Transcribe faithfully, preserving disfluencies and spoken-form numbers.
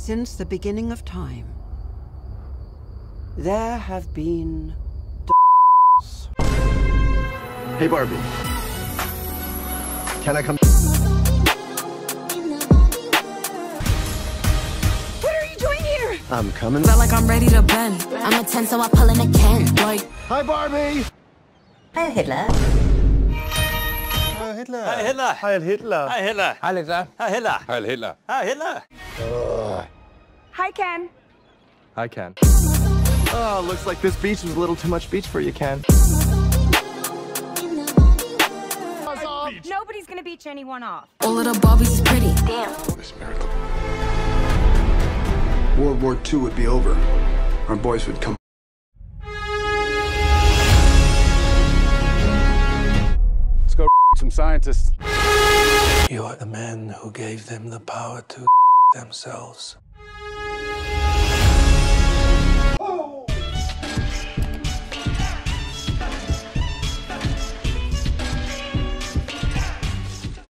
Since the beginning of time, there have been Hey, Barbie. Can I come? What are you doing here? I'm coming. Felt like I'm ready to bend. I'm a ten, so I pull in a can. Like, Hi, Barbie. Hi, Hitler. Hi, Hitler. Hi, Hitler. Hi, Hitler. Hi, Hitler. Hej Hitler. Hi, Hitler. Hej Hitler. Hi, Hitler. Hi, Ken. Hej Ken. Oh, looks like this beach was a little too much beach for you, Ken. Nobody's gonna beach anyone off. all of the Barbies is pretty. Damn. This miracle. World War Two would be over. Our boys would come. Let's go some scientists. You are the men who gave them the power to themselves.